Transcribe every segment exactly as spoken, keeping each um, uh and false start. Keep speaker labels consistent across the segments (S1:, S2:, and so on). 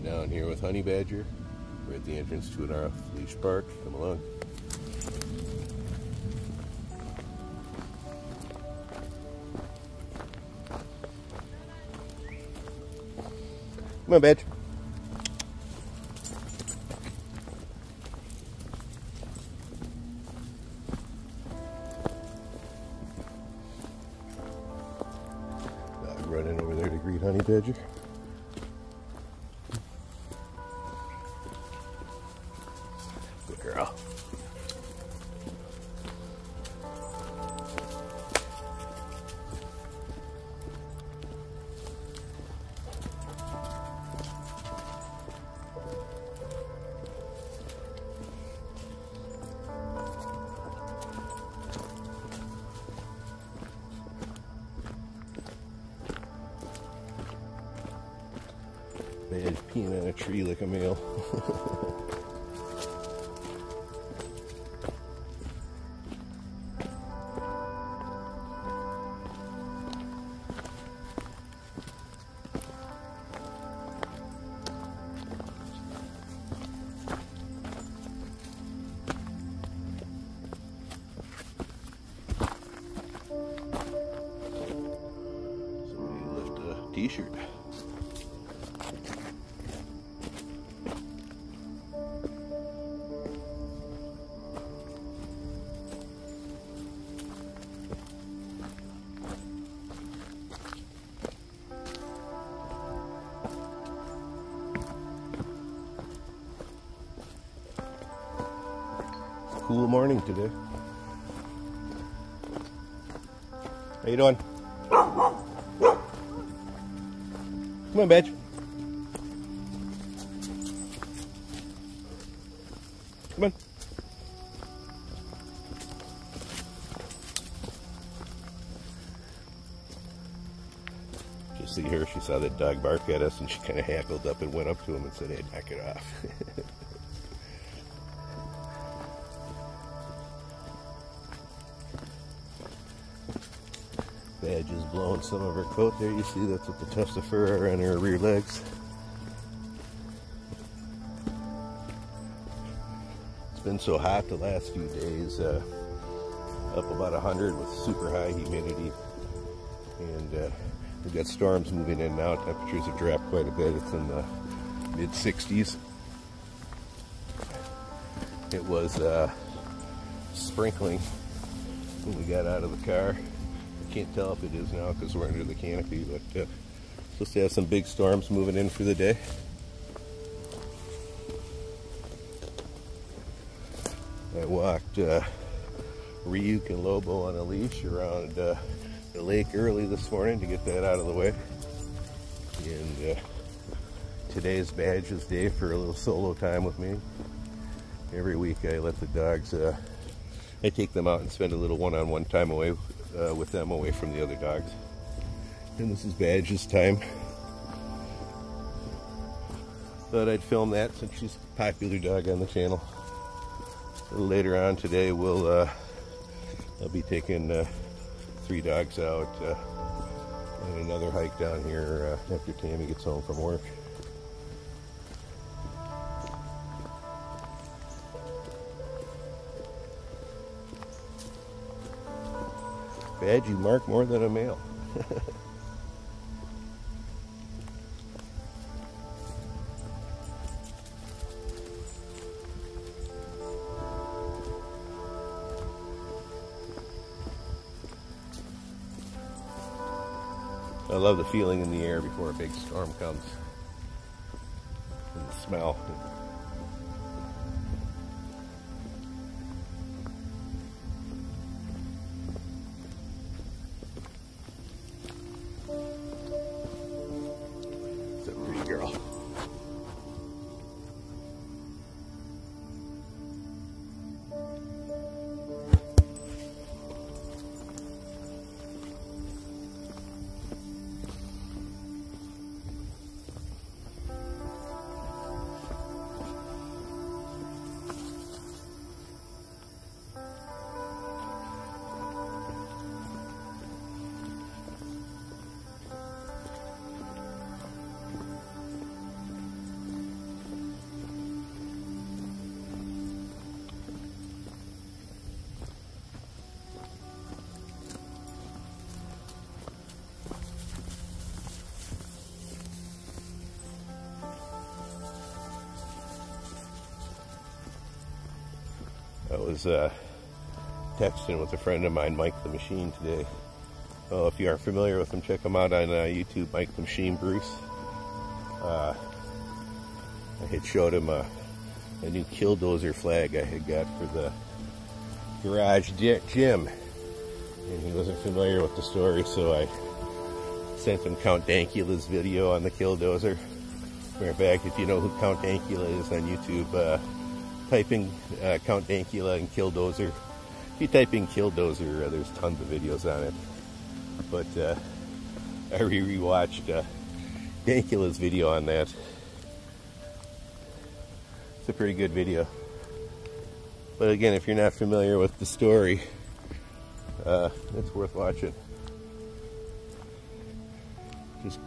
S1: Down here with Honey Badger. We're at the entrance to an off-leash park. Come along. Come on, Badge. Dog running over there to greet Honey Badger. Good girl. Badge peeing on a tree like a male. Somebody left a t-shirt. Cool morning today. How you doing? Come on, Badge. Come on. Just see her, she saw that dog bark at us and she kind of hackled up and went up to him and said, hey, knock it off. Badge is blowing some of her coat there. You see that's what the tufts of fur are on her rear legs. It's been so hot the last few days, uh, up about one hundred with super high humidity. And uh, we've got storms moving in now. Temperatures have dropped quite a bit. It's in the mid sixties. It was uh, sprinkling when we got out of the car. Can't tell if it is now because we're under the canopy, but uh, supposed to have some big storms moving in for the day. I walked uh, Ryuk and Lobo on a leash around uh, the lake early this morning to get that out of the way. And uh, today's Badge's day for a little solo time with me. Every week I let the dogs, uh, I take them out and spend a little one-on-one time away Uh, with them away from the other dogs. And this is Badge's time. Thought I'd film that since she's a popular dog on the channel. A little later on today we'll uh, I'll be taking uh, three dogs out uh, on another hike down here uh, after Tammy gets home from work. Badge, you mark more than a male. I love the feeling in the air before a big storm comes. And the smell. Girl. was uh, texting with a friend of mine, Mike the Machine, today. Oh, if you aren't familiar with him, check him out on uh, YouTube, Mike the Machine Bruce. Uh, I had showed him a, a new Killdozer flag I had got for the garage gym, and he wasn't familiar with the story, so I sent him Count Dankula's video on the Killdozer. Matter of fact, if you know who Count Dankula is on YouTube, uh, type in uh, Count Dankula and Killdozer. If you type in Killdozer, uh, there's tons of videos on it. But uh, I re-rewatched uh, Dankula's video on that. It's a pretty good video. But again, if you're not familiar with the story, uh, it's worth watching. Just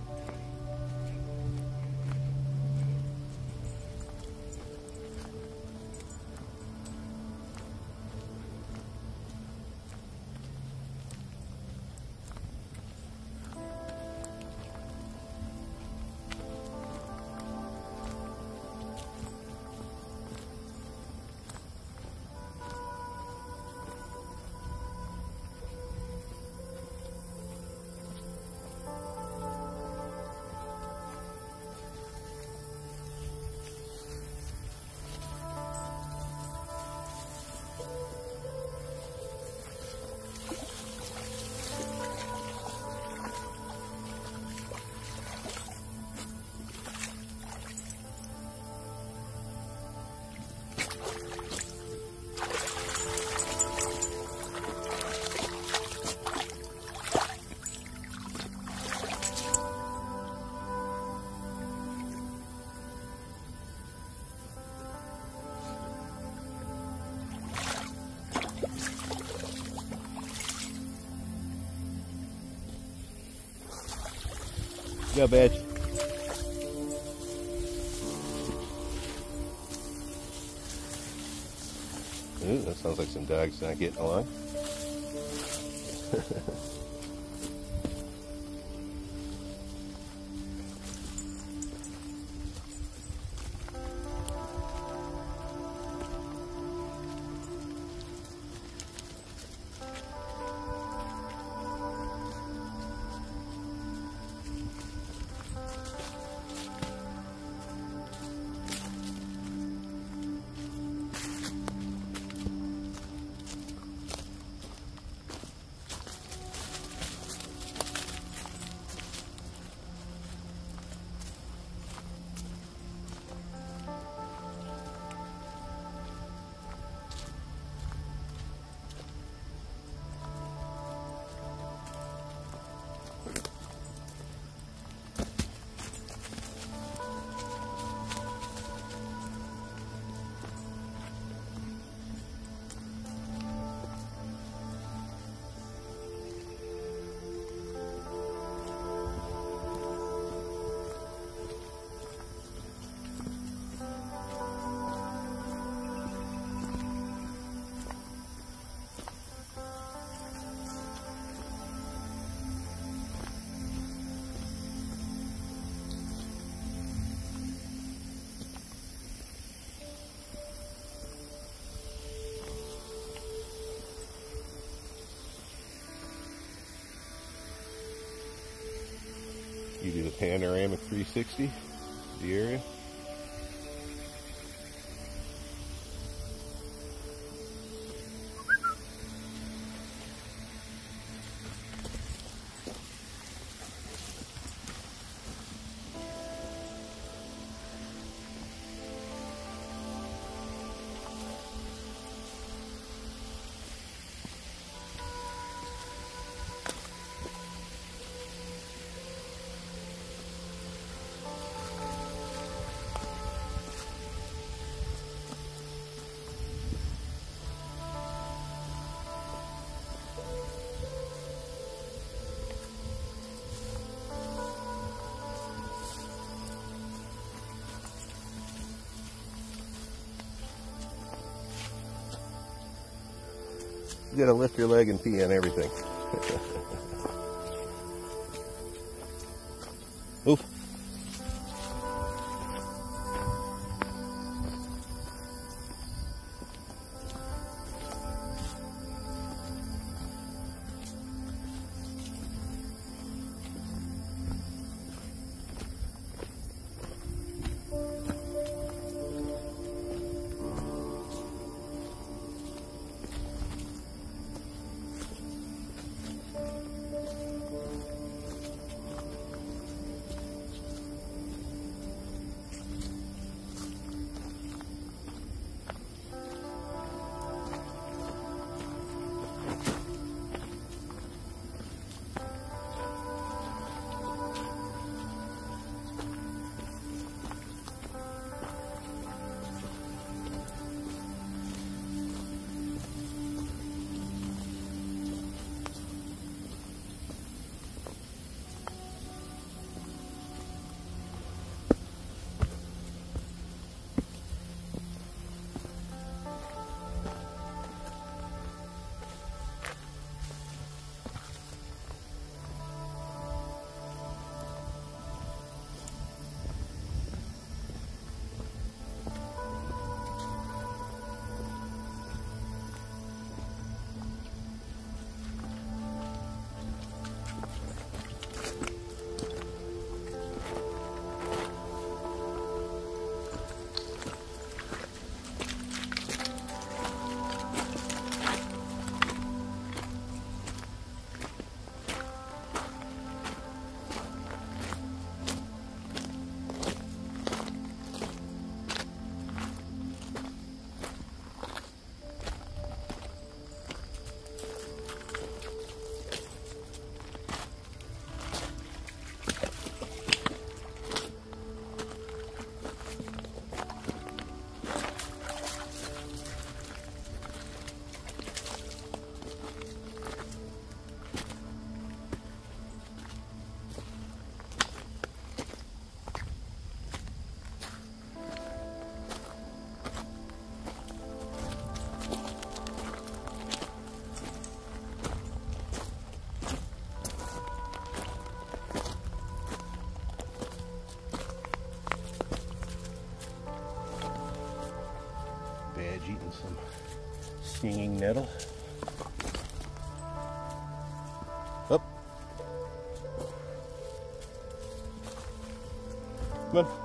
S1: go, badge. Ooh, that sounds like some dogs not getting along. You do the panoramic three sixty, the area. You gotta lift your leg and pee on everything. Oof. eating some stinging nettle. Up. Come on.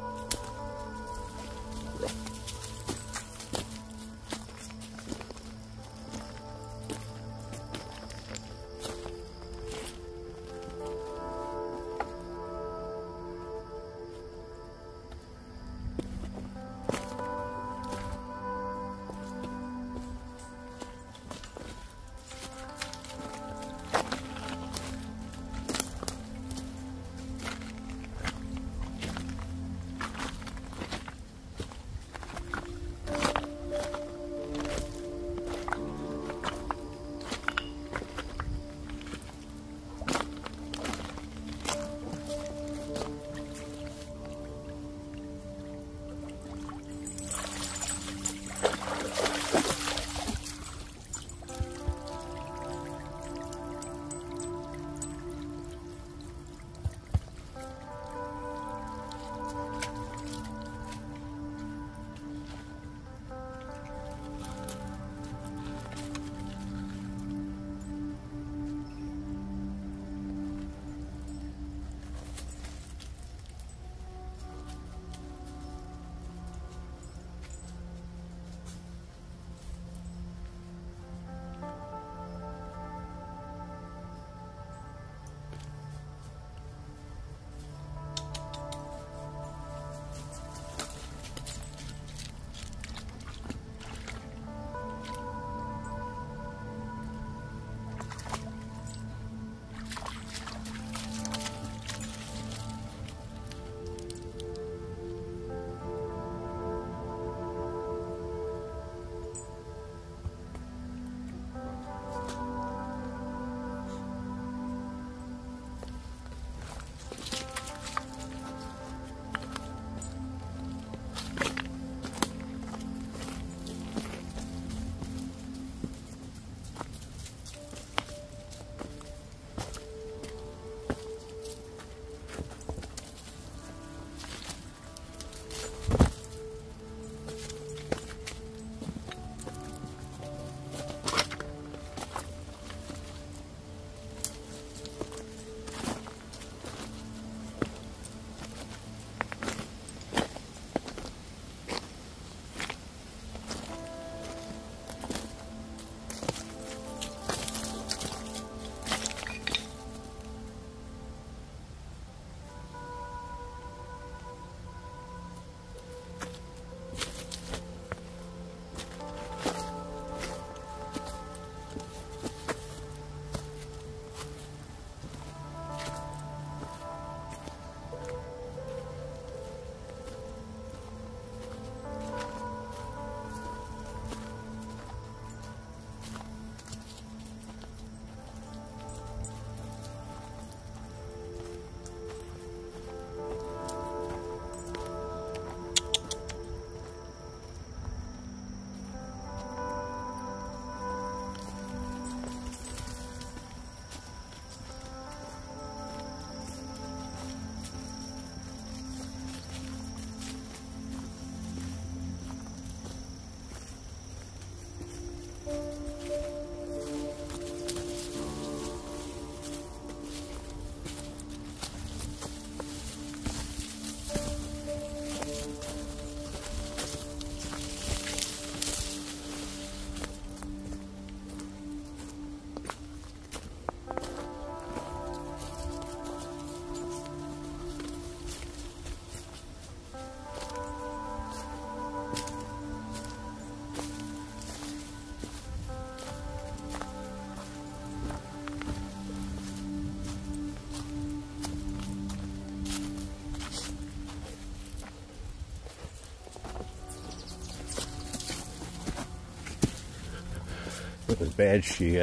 S2: It was bad. She uh,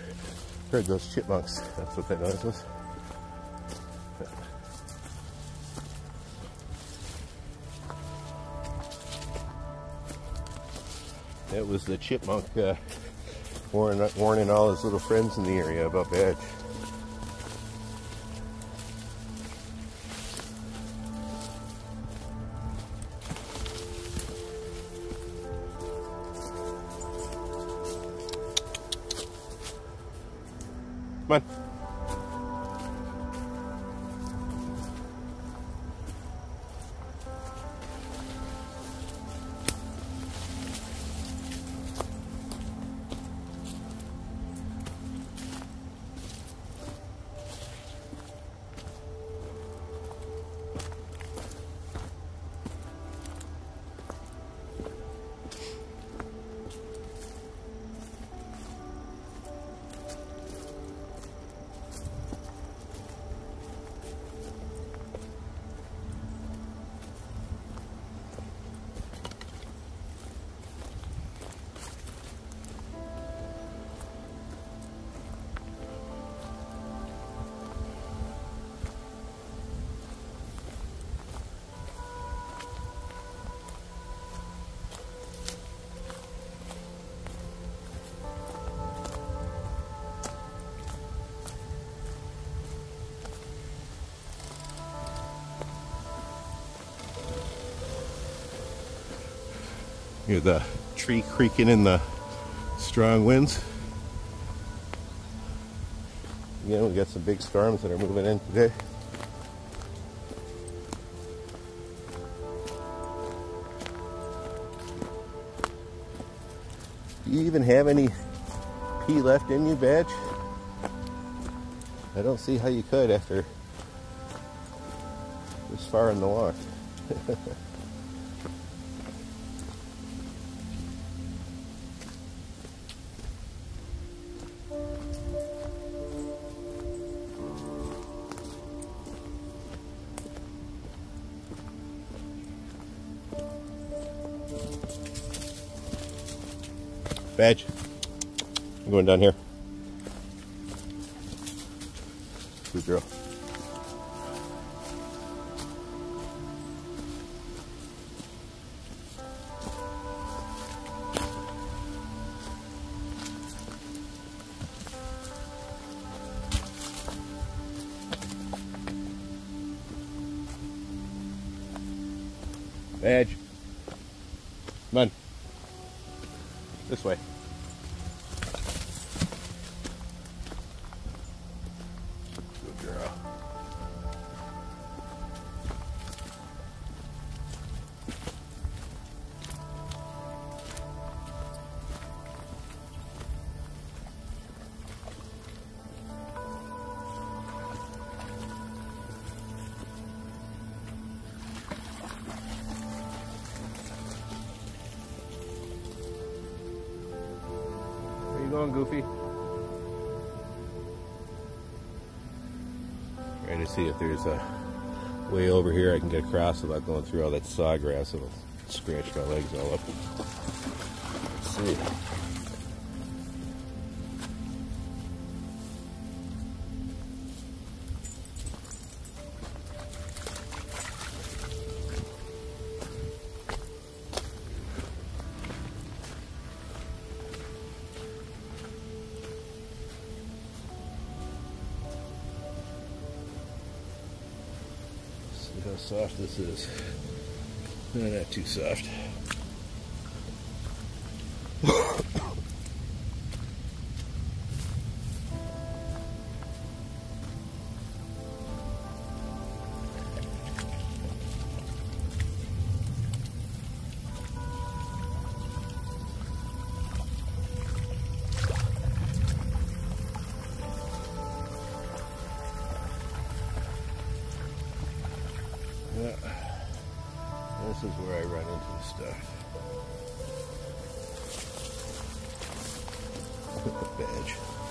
S2: heard those chipmunks. That's what that noise was. It was the chipmunk uh, warning, warning all his little friends in the area about Badge.
S1: Hear the tree creaking in the strong winds. Again, we got some big storms that are moving in today. Do you even have any pee left in you, Badge? I don't see how you could after this far in the walk. Badge, I'm going down here. Good girl. Badge, come on. This way. Good girl. Where you going, Goofy? Trying to see if there's a way over here I can get across without going through all that sawgrass. It'll scratch my legs all up. Let's see. See how soft this is. No, not too soft. Yeah, this is where I run into stuff. Badge.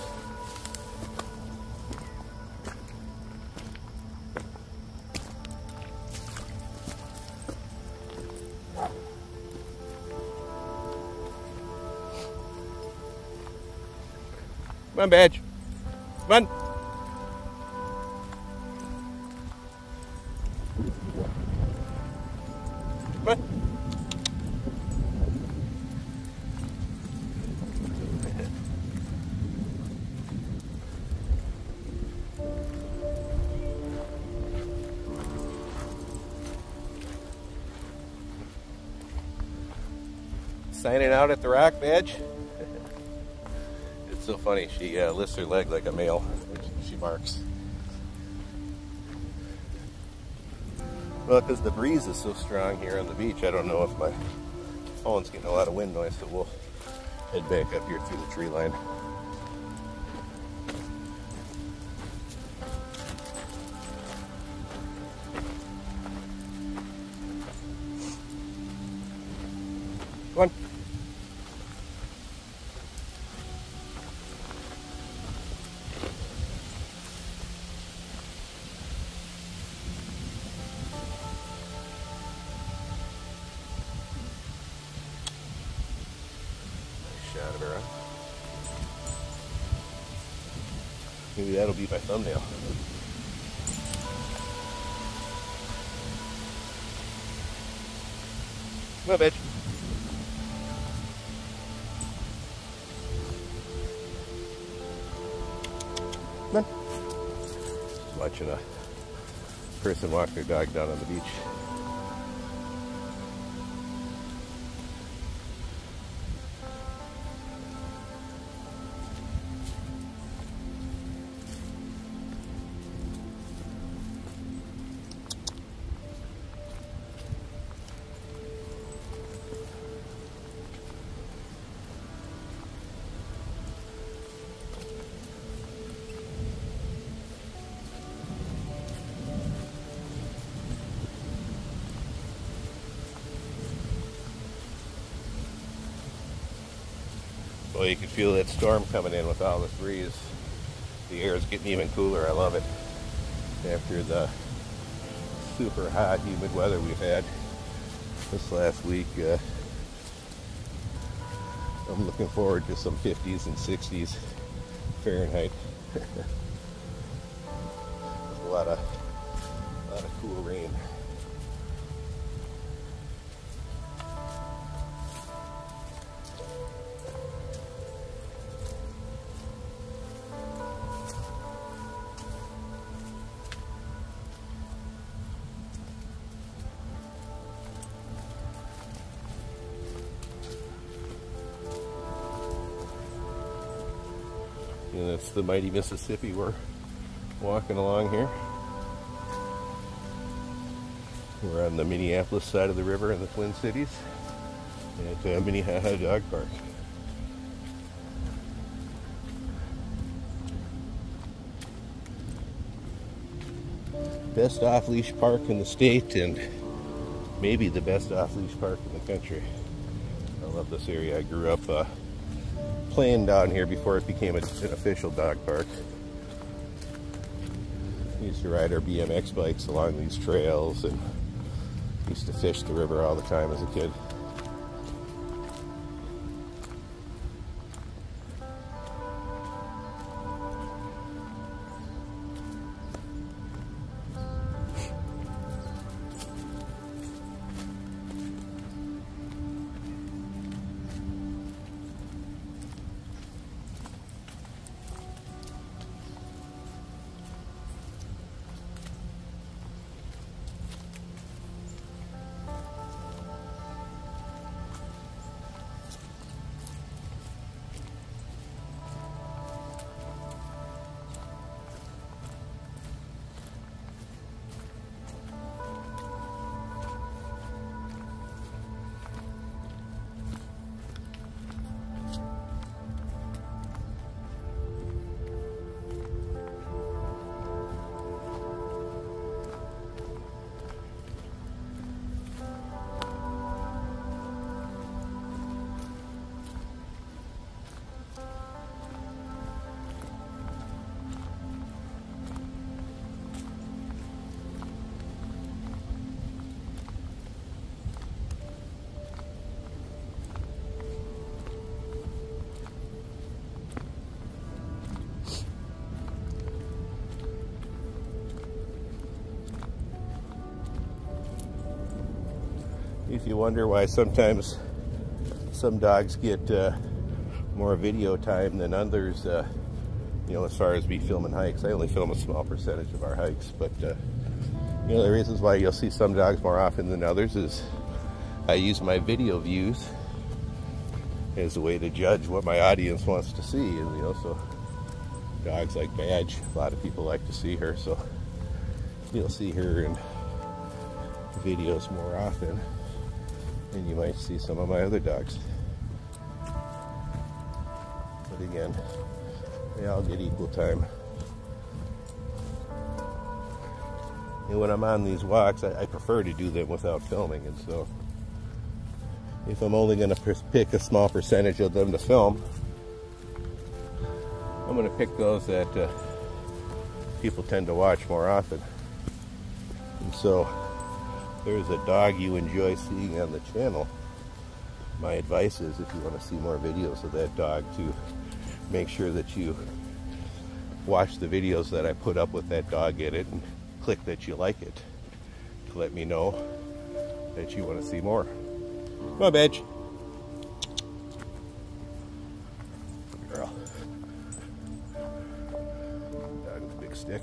S1: Come on, Badge. Come on. Come on. Signing out at the rock, Badge. It's so funny. She uh, lifts her leg like a male when she barks. Well, because the breeze is so strong here on the beach, I don't know if my phone's getting a lot of wind noise, so we'll head back up here through the tree line. Come on. Shot of her, huh? Maybe that'll be my thumbnail. Come on, bitch. Come on. Just watching a person walk their dog down on the beach. Oh, you can feel that storm coming in with all this breeze. The air is getting even cooler. I love it. After the super hot, humid weather we've had this last week, uh, I'm looking forward to some fifties and sixties Fahrenheit. a lot of, a lot of cool rain. And that's the mighty Mississippi we're walking along here. We're on the Minneapolis side of the river in the Twin Cities at uh, Minnehaha Dog Park. Best off-leash park in the state, and maybe the best off-leash park in the country. I love this area. I grew up uh, playing down here before it became a, an official dog park. We used to ride our B M X bikes along these trails and used to fish the river all the time as a kid. If you wonder why sometimes some dogs get uh, more video time than others, uh, you know, as far as me filming hikes, I only film a small percentage of our hikes, but uh, you know, the reasons why you'll see some dogs more often than others is I use my video views as a way to judge what my audience wants to see. And you know, so dogs like Badge, a lot of people like to see her, so you'll see her in videos more often than you might see some of my other dogs. But again, they all get equal time. And when I'm on these walks, I, I prefer to do them without filming, and so if I'm only going to pick a small percentage of them to film, I'm going to pick those that uh, people tend to watch more often. And so there's a dog you enjoy seeing on the channel, my advice is, if you want to see more videos of that dog, to make sure that you watch the videos that I put up with that dog in it and click that you like it to let me know that you want to see more. Come on, Badge. Good girl. Dog with a big stick.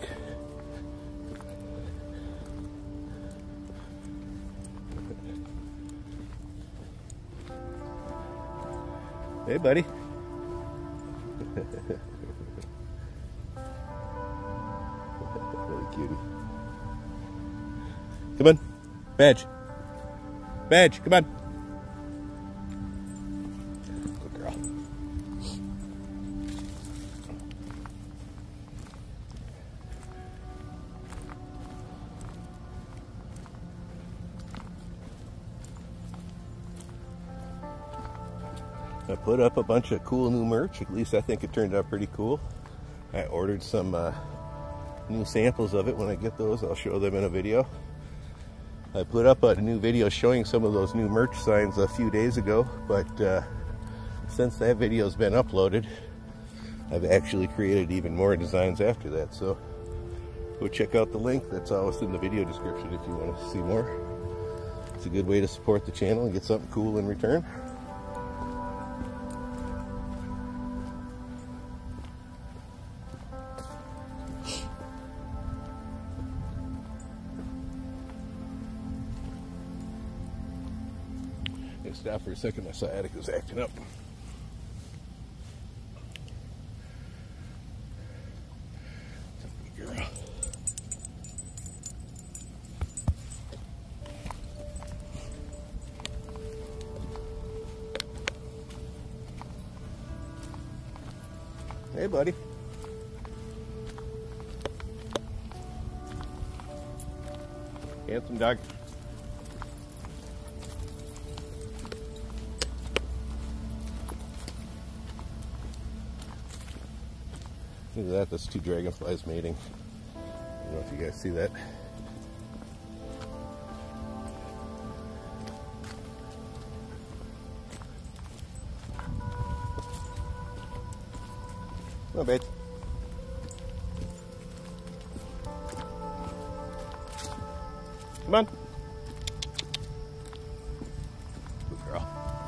S1: Hey, buddy. Really cutie. Come on. Badge. Badge, come on. Good girl. I put up a bunch of cool new merch. At least I think it turned out pretty cool. I ordered some uh, new samples of it. When I get those, I'll show them in a video. I put up a new video showing some of those new merch signs a few days ago, but uh, since that video's been uploaded, I've actually created even more designs after that. So go check out the link. That's always in the video description if you want to see more. It's a good way to support the channel and get something cool in return. Stop for a second, my sciatic is acting up. Good girl. Hey, buddy. Handsome dog. Look at that, that's two dragonflies mating. I don't know if you guys see that. Come on, babe. Come on. Good girl.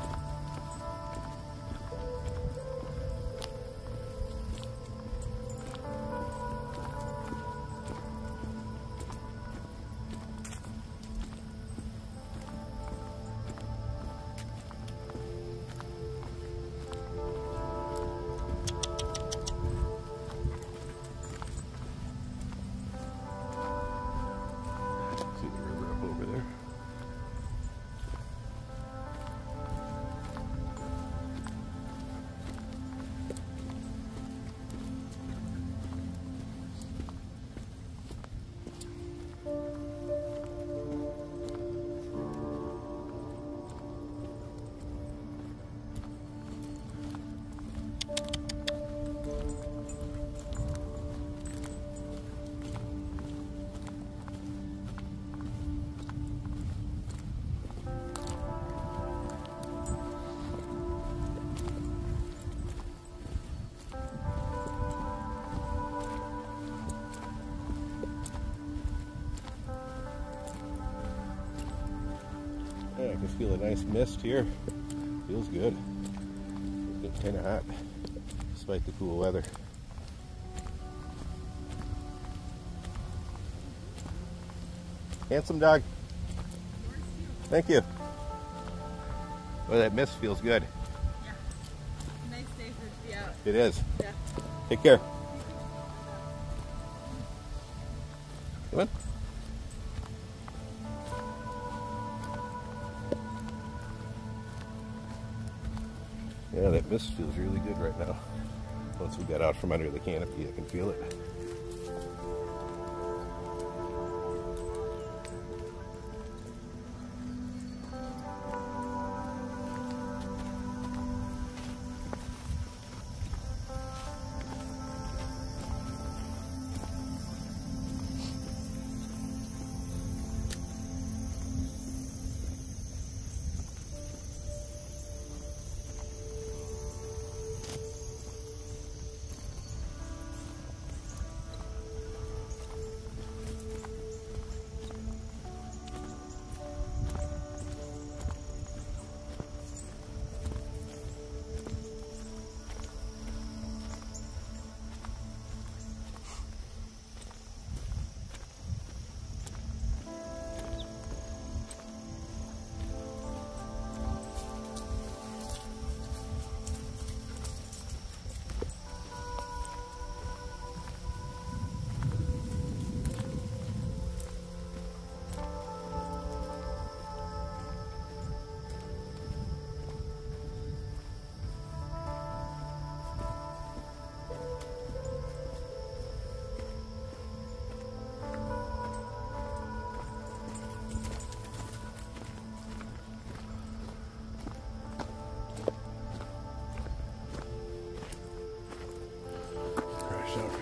S1: Yeah, I can feel a nice mist here. Feels good. It's getting kind of hot, despite the cool weather. Handsome dog. Thank you. Well, that mist feels good.
S3: Yeah. Nice day for it to be out.
S1: It is.
S3: Yeah.
S1: Take care. Come on. Yeah, that mist feels really good right now. Once we got out from under the canopy, I can feel it.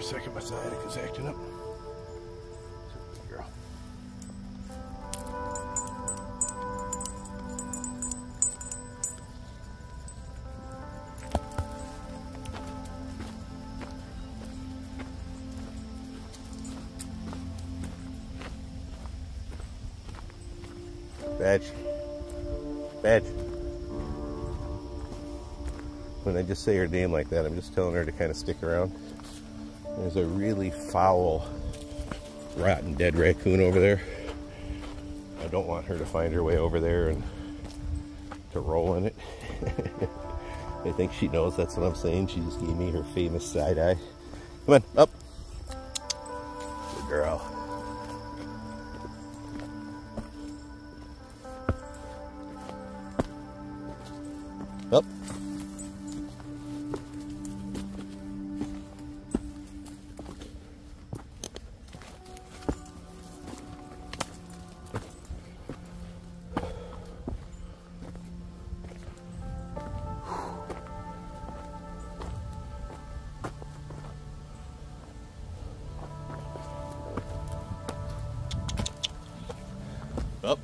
S1: a second, my sciatic is acting up. Good girl.
S2: Badge. Badge. When I just say her name like that, I'm just telling her to kind of stick around. There's a really foul, rotten, dead raccoon over there. I don't want her to find her way over there and to roll in it. I think she knows that's what I'm saying. She just gave me her famous side eye. Come on, up. Good girl. Up. Up.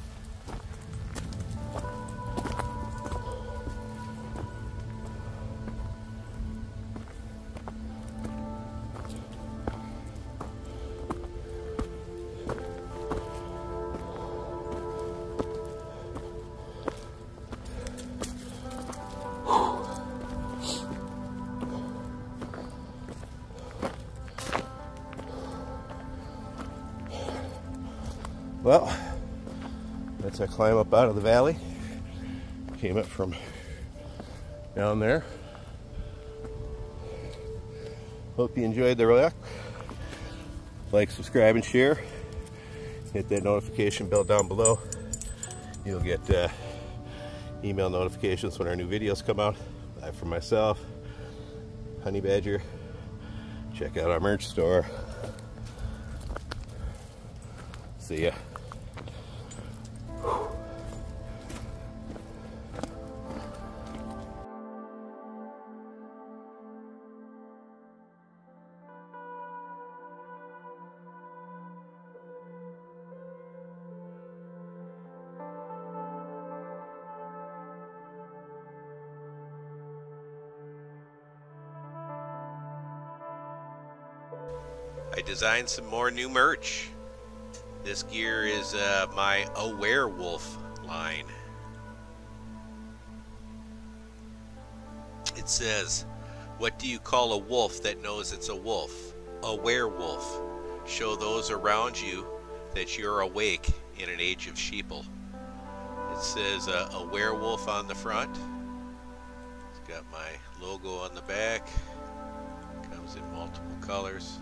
S2: Well, that's a climb up out of the valley. Came up from down there. Hope you enjoyed the walk. Like, subscribe, and share. Hit that notification bell down below. You'll get uh, email notifications when our new videos come out. Bye from myself, Honey Badger. Check out our merch store. See ya. I designed some more new merch. This gear is uh, my A Werewolf line. It says, "What do you call a wolf that knows it's a wolf? A werewolf. Show those around you that you're awake in an age of sheeple." It says uh, a werewolf on the front. It's got my logo on the back. Comes in multiple colors.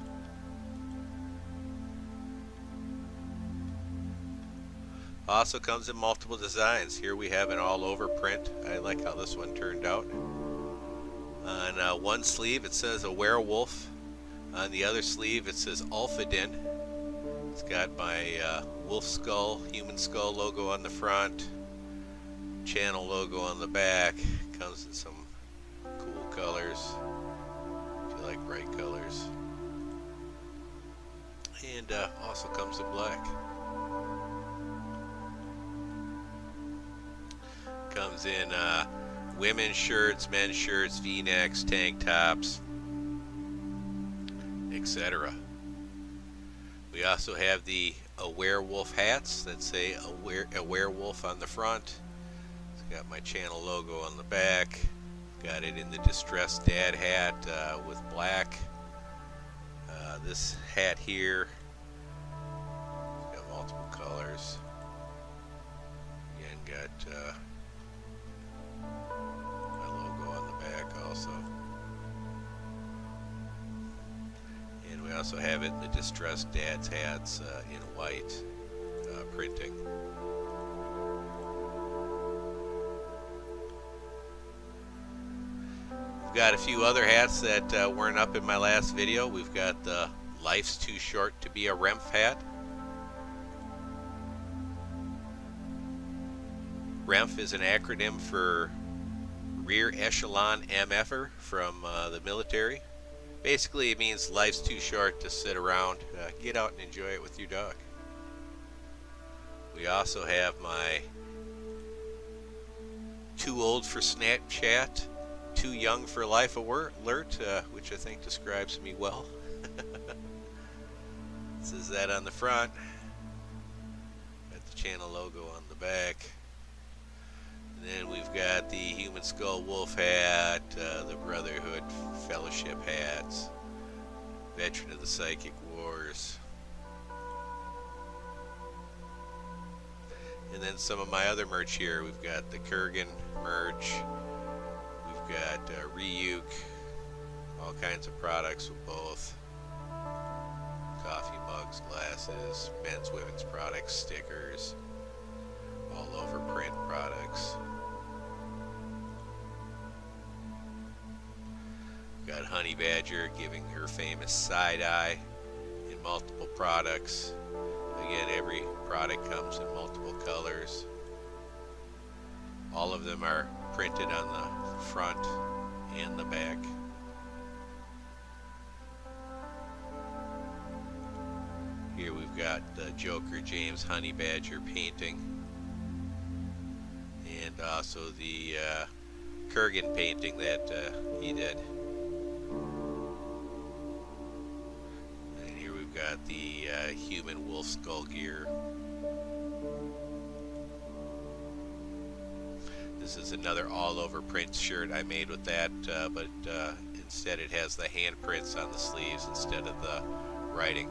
S2: Also comes in multiple designs. Here we have an all over print. I like how this one turned out. On uh, one sleeve it says a werewolf. On the other sleeve it says Ulfadin. It's got my uh, wolf skull, human skull logo on the front. Channel logo on the back. Comes in some cool colors. If you like bright colors. And uh, also comes in black. Comes in uh, women's shirts, men's shirts, V-necks, tank tops, et cetera. We also have the a werewolf hats that say a, were a werewolf on the front. It's got my channel logo on the back. Got it in the distressed dad hat uh, with black. Uh, this hat here, it's got multiple colors. Again, got uh, also. And we also have it in the distressed dad's hats uh, in white uh, printing. We've got a few other hats that uh, weren't up in my last video. We've got the "Life's Too Short to Be a Remph" hat. Remph is an acronym for Rear Echelon M F-er from uh, the military. Basically, it means life's too short to sit around. Uh, get out and enjoy it with your dog. We also have my too old for Snapchat, too young for life alert, uh, which I think describes me well. Says that on the front. Got the channel logo on the back. And then we've got the Human Skull Wolf hat, uh, the Brotherhood Fellowship hats, Veteran of the Psychic Wars. And then some of my other merch here. We've got the Kurgan merch. We've got uh, Ryuk. All kinds of products with both. Coffee mugs, glasses, men's, women's products, stickers. All over print products. We've got Honey Badger giving her famous side-eye in multiple products. Again, every product comes in multiple colors. All of them are printed on the front and the back. Here we've got the Joker James Honey Badger painting, and also the uh, Kurgan painting that uh, he did. Got the uh, human wolf skull gear. This is another all-over print shirt I made with that, uh, but uh, instead it has the handprints on the sleeves instead of the writing.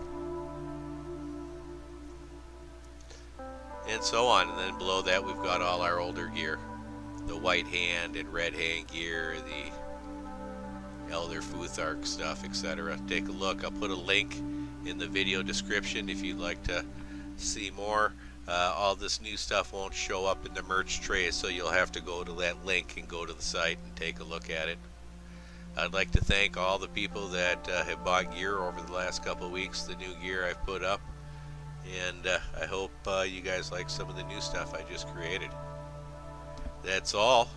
S2: And so on. And then below that we've got all our older gear. The white hand and red hand gear, the Elder Futhark stuff, et cetera. Take a look. I'll put a link in the video description if you'd like to see more. Uh, all this new stuff won't show up in the merch tray, so you'll have to go to that link and go to the site and take a look at it. I'd like to thank all the people that uh, have bought gear over the last couple of weeks, the new gear I've put up, and uh, I hope uh, you guys like some of the new stuff I just created. That's all.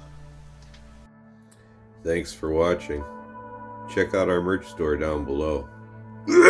S1: Thanks for watching. Check out our merch store down below.